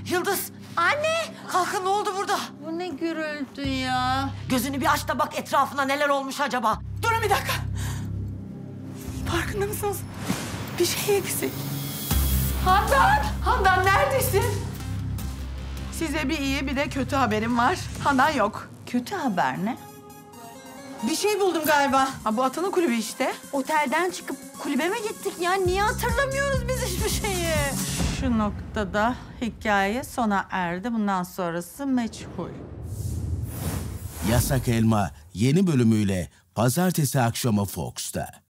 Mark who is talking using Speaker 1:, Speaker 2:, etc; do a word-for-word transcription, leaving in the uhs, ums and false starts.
Speaker 1: Yıldız!
Speaker 2: Anne!
Speaker 1: Kalkın, ne oldu burada?
Speaker 2: Bu ne gürültü ya?
Speaker 1: Gözünü bir aç da bak etrafına neler olmuş acaba. Durun bir dakika. Farkında mısınız? Bir şey eksik.
Speaker 3: Handan! Handan neredesin? Size bir iyi bir de kötü haberim var. Handan yok.
Speaker 2: Kötü haber ne?
Speaker 3: Bir şey buldum galiba. Ha, bu Atan'ın kulübü işte.
Speaker 2: Otelden çıkıp kulübe mi gittik ya? Niye hatırlamıyoruz biz hiçbir şeyi?
Speaker 3: Şu noktada hikaye sona erdi. Bundan sonrası meçhul.
Speaker 4: Yasak Elma yeni bölümüyle pazartesi akşamı Fox'ta.